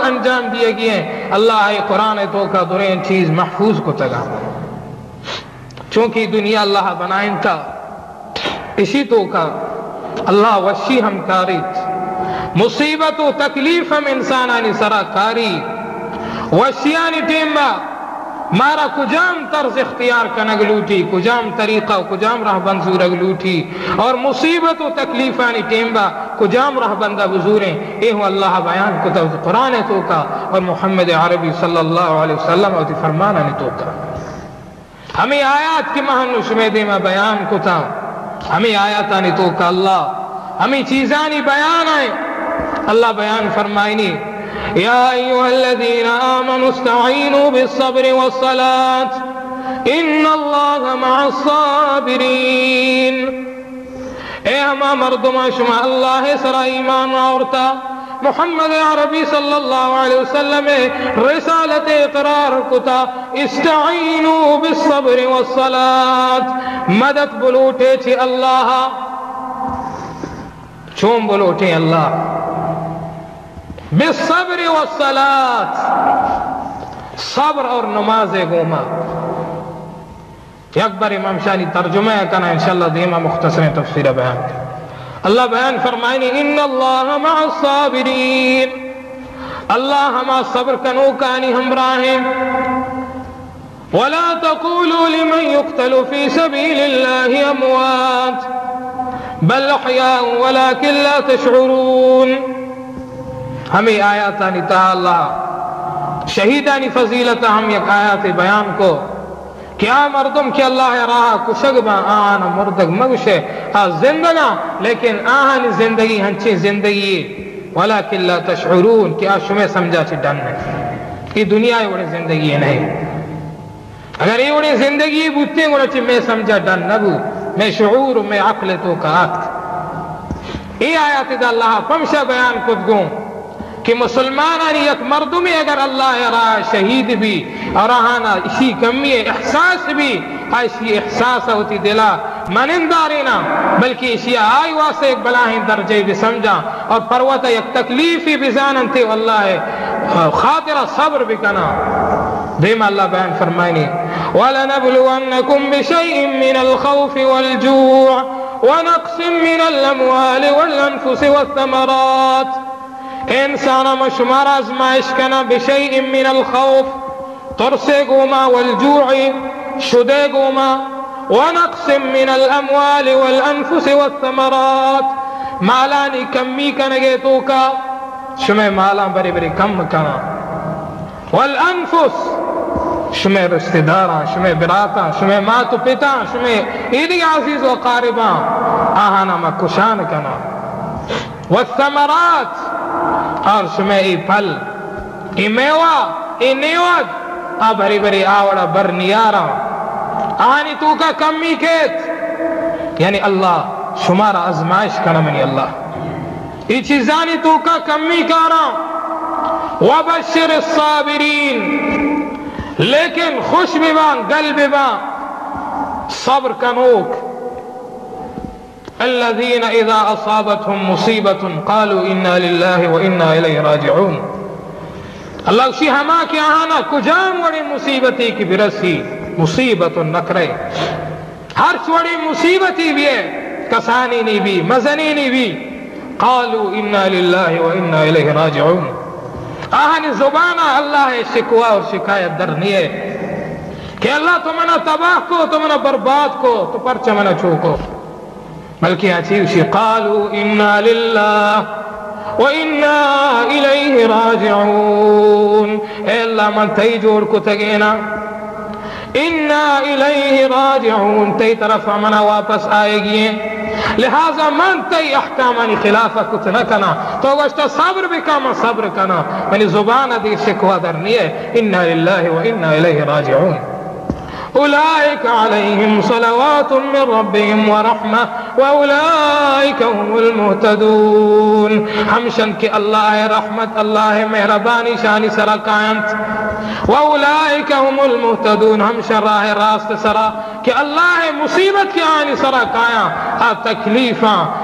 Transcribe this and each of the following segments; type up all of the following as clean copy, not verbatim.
انجام دیے گئے اللہ قرآن تو کا درین چیز محفوظ کو تگا چونکہ دنیا اللہ بنائیں کا اسی تو کا اللہ وشی ہم کاریت مصیبت و تکلیف ہم انسانانی سرا کاری وشیانی ٹیمبا مارا کجام طرز اختیار کنگ لوٹی کجام طریقہ کجام راہ بنزورگ لوٹی اور مصیبت و تکلیفانی ٹیمبا کجام راہ بندہ بزوریں ایہو اللہ بیان کتا قرآن تو کا اور محمد عربی صلی اللہ علیہ وسلم اور فرمانا تو کا ہمیں آیات کی مہن شمیدے میں بیان کتا ہمیں آیاتانی تو کا اللہ ہمیں چیزانی بیان آئے اللہ بیان فرمائنی يا أيها الذين آمنوا استعينوا بالصبر والصلاة إن الله مع الصابرين اے ہما مردما شما اللہ سرا ایمان آورتا محمد عربی صلی اللہ علیہ وسلم رسالت اقرار کتا استعینوا بالصبر والصلاة مدد بلوٹے چی اللہ چون بلوٹے اللہ بالصبر والصلاة صبر اور نماز گوما یک بار امام شانی ترجمہ کنا انشاءاللہ دیما مختصر تفسیر بیان اللہ بیان فرمائنی ان اللہ مع الصابرین اللہ ہما صبر کنو کانی ہمراہیں ولا تقولوا لمن يقتل في سبيل الله اموات بل احياء ولكن لا تشعرون ہمیں آیاتانی تعالی شہیدانی فضیلت ہم یک آیات بیان کو کیا مردم کہ اللہ راہ کشگ با آنا مردگ مگشے زندگا لیکن آہانی زندگی ہنچی زندگی ولیکن لا تشعرون کیا شمیں سمجھا چی ڈن ہے یہ دنیا اوڑی زندگی نہیں اگر یہ اوڑی زندگی بوتے گوڑا چی میں سمجھا ڈن نبو میں شعور میں عقل تو کا آت یہ آیات دا اللہ پمشا بیان کت گوں کہ مسلمانانی یک مردمی اگر اللہ راہ شہید بھی اور آہانا اسی کمی احساس بھی اسی احساس ہوتی دلا منندارینا بلکہ اسی آئی واسے ایک بلاہیں درجے بھی سمجھا اور پروتا یک تکلیفی بزانن تھے واللہ خاطرہ صبر بھی کنا دیما اللہ بیان فرمائنی وَلَنَبْلُوَنَّكُمْ بِشَيْءٍ مِّنَ الْخَوْفِ وَالْجُوعِ وَنَقْصٍ مِّنَ الْأَمْوَالِ وَالْأَنفُسِ وَالثَّمَرَاتِ انسانا مشمار ازمائش کنا بشیء من الخوف ترسے گوما والجوع شدے گوما ونقص من الاموال والانفس والثمرات مالانی کمی کنگے تو کا شمیں مالا بری بری کم کنا والانفس شمیں رشتہ داراں شمیں براتا شمیں مات و پتا شمیں ایدی عزیز و قارباں آہانا مکشان کنا والثمرات اور شمیں ای پھل ای میوہ ای نیوگ بری بری آوڑا بر نیارا آنی تو کا کمی کیت یعنی اللہ شمارا ازمائش کنا منی اللہ ای چیزانی تو کا کمی کارا وبشر الصابرین لیکن خوش بیوان گل بیوان صبر کنوک الذين إذا أصابتهم مصيبة قالوا إنا لله وإنا إليه راجعون اللہ اسی ہما کی آہانا کجام وڑی مصیبتی کی برسی مصیبت نکرے ہر چوڑی مصیبتی بھی ہے کسانی نہیں بھی مزنی نہیں بھی قالوا إنا لله وإنا إليه راجعون آہانی زبانہ اللہ شکوا اور شکایت در نہیں ہے کہ اللہ تو منا تباہ کو تو منا برباد کو تو پرچہ منا چھوکو بلکہ اچھی قالوا انا للہ وَإِنَّا إِلَيْهِ راجعون اے اللہ من تی جوڑ کو تگینا اِنَّا إِلَيْهِ راجعون تی طرف منا واپس آئے گئے لہذا من تی احکامانی خلافہ کچھ نہ کنا تو وشتا صبر بھی کاما صبر کنا منی زبان دی شکوہ در نہیں ہے اِنَّا لِلَّهِ وَإِنَّا إِلَيْهِ راجعون أولئك عليهم صلوات من ربهم ورحمة وأولئك هم المهتدون ہمشن کہ اللہ رحمت اللہ مہربانی شانی سرا قائمت وأولئك هم المهتدون ہمشن راہ راست سرا کہ اللہ مصیبت کی آنی سرا قائم تکلیفاں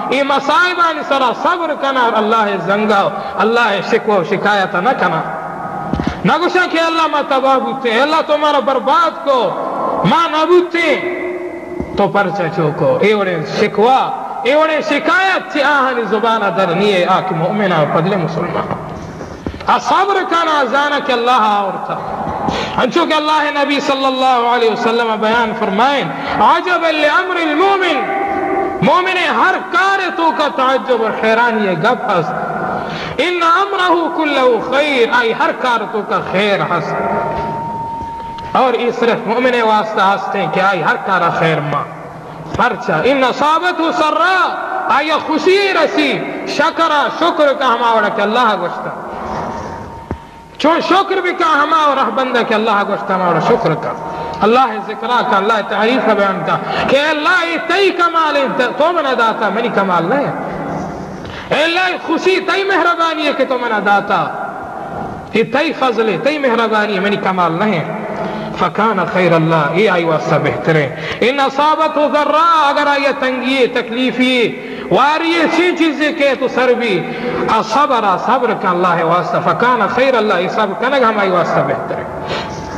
ای مصائبان سرا صبر کنا اور اللہ زنگا اللہ شکوہ و شکایت نہ کنا، نہ گوشا کہ اللہ ما تباہ بوتے اللہ تمہارا برباد کو ماں نہ بوتے تو پرچہ چوکو ایوڑے شکوہ ایوڑے شکایت چی آہنی زبانہ در نیے آکھ مؤمنہ و پدل مسلمان صبر کنا زانا کہ اللہ آورتا انچو کہ اللہ نبی صلی اللہ علیہ وسلم بیان فرمائیں عجب لعمر المومن مومن ہر کار تو کا تعجب اور حیران یہ گپ ہس ان امرہ کلہ خیر آئی ہر کار تو کا خیر ہس اور یہ صرف مومن واسطہ ہستے ہیں کہ آئی ہر کارا خیر ماں پرچہ ان اصابت سرا آئی خوشی رسی شکرہ شکر کا ہماوڑا کہ اللہ گوشتا چون شکر بھی کا ہما اور رہبندہ کہ اللہ گوشتا ہمارا شکر کا اللہ ذکرہ کا اللہ تعریف کا بیان کا کہ اللہ یہ تئی کمال ہے تو منہ داتا منی کمال نہیں اے اللہ خوشی تئی مہربانی ہے کہ تو منہ داتا یہ تئی فضل ہے تئی مہربانی ہے منی کمال نہیں فکان خیر اللہ یہ آئی واسطہ بہتر ہے ان اصابت ذرہ اگر آئی تنگی تکلیفی واری سی چیزیں کہ تو سر بھی صبر صبر کا اللہ واسطہ فکان خیر اللہ یہ صبر کنگ ہمائی واسطہ بہتر ہے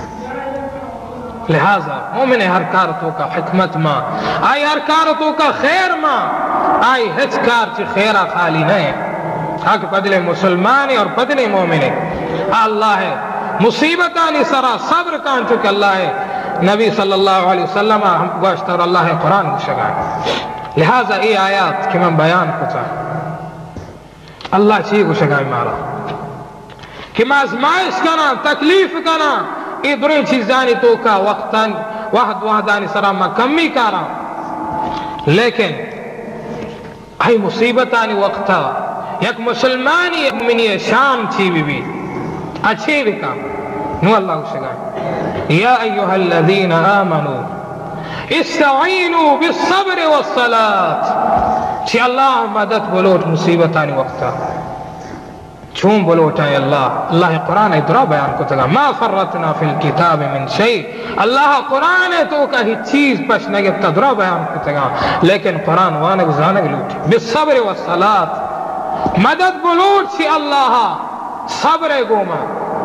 لہذا مومن ہر کارتوں کا حکمت ماں آئی ہر کارتوں کا خیر ماں آئی ہچ کار چی خیرہ خالی نہیں حق بدل مسلمان اور بدل مومن اللہ ہے مصیبتانی سرا صبر کان چکے اللہ ہے نبی صلی اللہ علیہ وسلم گوشت اور اللہ قرآن کو شگائے لہذا یہ آیات کہ میں بیان کتا اللہ چیئے کو شگائے مارا کہ میں ازمائش کنا تکلیف کنا یہ دریں چیزانی تو کا وحدانی سرا میں کمی کارا لیکن ای مصیبتانی وقتا یک مسلمانی منی شان چی بھی اچھی بھی کام نو اللہ کو شگائے یا ایوہا الذین آمنوا استعینوا بالصبر والصلاة چی اللہ مدد بلوٹ مصیبتانی وقتا چون بلوٹ ہے اللہ قرآن ادرا بیان کو تگا ما فرطنا فی الکتاب من شیء اللہ قرآن تو کا ہی چیز پش نگت تدرا بیان کو تگا لیکن قرآن وانگ زانگ لوٹی بالصبر والصلاة مدد بلوٹ چی اللہ صبر گوما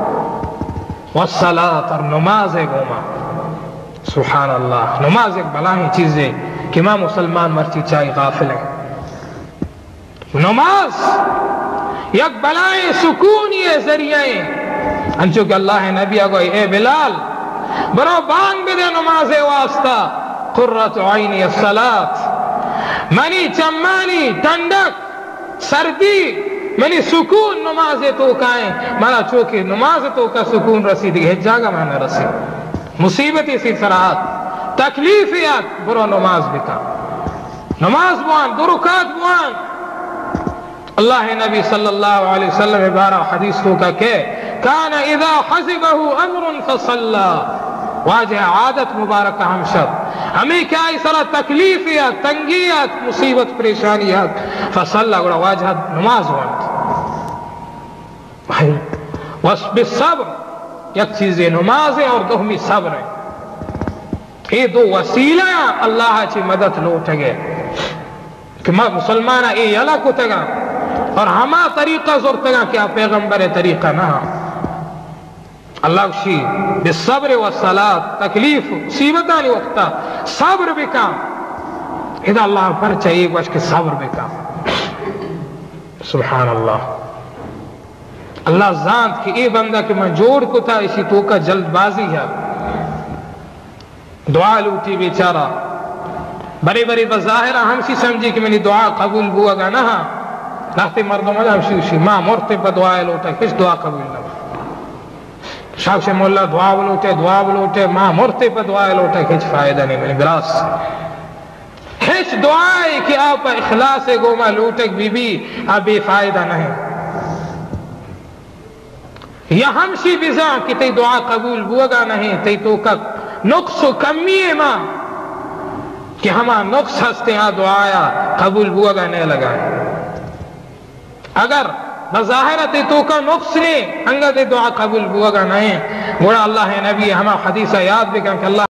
والصلاة اور نماز گوما سبحان اللہ نماز ایک بلاہی چیز ہے کہ ماں مسلمان مرچی چاہی غافل ہے نماز یک بلائی سکونی ذریعہ انچو کہ اللہ نبی اگوئی اے بلال برو بانگ بدے نماز واسطہ قرۃ عینی الصلاة منی چمانی ٹھنڈک سردی منی سکون نماز تو کائیں مانا چوکہ نماز تو کا سکون رسید ہے جاگہ میں نے رسید مصیبتی سی سرات تکلیفیات برو نماز بکا نماز بوان درکات بوان اللہ نبی صلی اللہ علیہ وسلم عبارہ حدیث تو کا کہ کان اذا حزبہ امر فصلا واجہ عادت مبارکہ ہمشد ہمیں کیا اس طرح تکلیفیات تنگیات مصیبت پریشانیات فصلا گوڑا واجہ نماز وانت بالصبر یک چیز نماز ہے اور دومی صبر ہے یہ دو وسیلہ اللہ چی مدد لوٹ گئے کہ مسلمانہ یہ یلا کو تگا اور ہما طریقہ زورتگا کیا پیغمبر طریقہ نہ اللہ کشی بالصبر والصلاة تکلیف مصیبتانی وقتا صبر بکا اذا اللہ پر چاہیے گوش کہ صبر بکا سبحان اللہ اللہ ذات کی اے بندہ کہ میں جوڑ کو تھا اسی تو کا جلد بازی ہے دعا لوٹی بیچارہ بڑی بڑی بظاہرہ ہمشی سمجھی کہ منی دعا قبول بوا گا نہ رہتے مردوں میں ہمشی اسی ماں مرتے پر دعا لوٹا کس دعا قبول نہ شاک سے مولا دعا بلوٹے ماں مرتے پر دعا لوٹا کچھ فائدہ نہیں منی براس کچھ دعائے کہ آپ اخلاص گوما لوٹک بی بی اب بے فائدہ نہیں یا ہمشی بزا کہ تی دعا قبول بوگا نہیں تی تو کا نقص و کمی ہے ماں کہ ہما نقص ہستے ہاں دعایا قبول بوگا نہیں لگا اگر بظاہرت تو کا نقص نہیں انگا تی دعا قبول بوگا نہیں گوڑا اللہ نبی ہما حدیثہ یاد بھی کہ اللہ